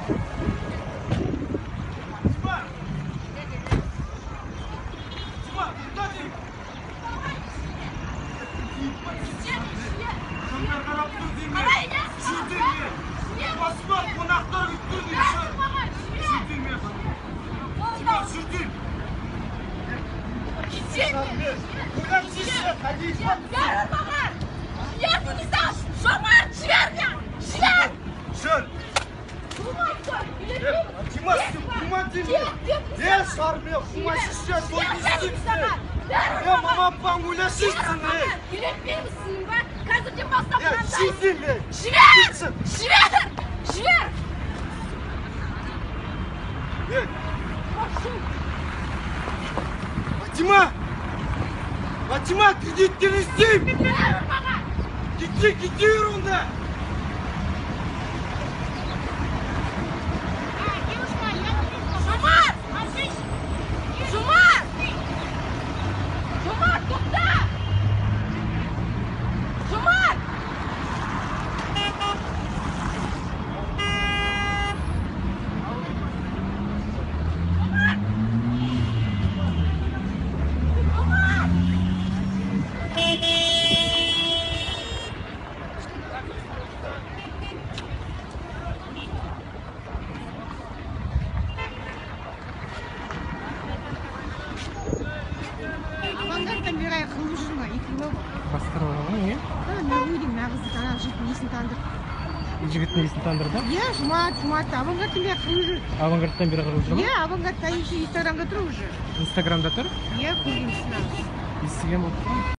Fatma, kreditleri isteyim. Gidiyor onda. Жігіттің есін тандырды? Иә, жұмат, авангардтан бері қылып жүр. Авангардтан бері қылып жүр ма? Иә, авангардта инстаграмда тұр уже. Инстаграмда тұр? Иә, көргенсің. Естіген болып тұр.